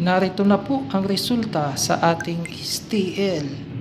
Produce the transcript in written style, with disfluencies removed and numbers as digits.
Narito na po ang resulta sa ating STL.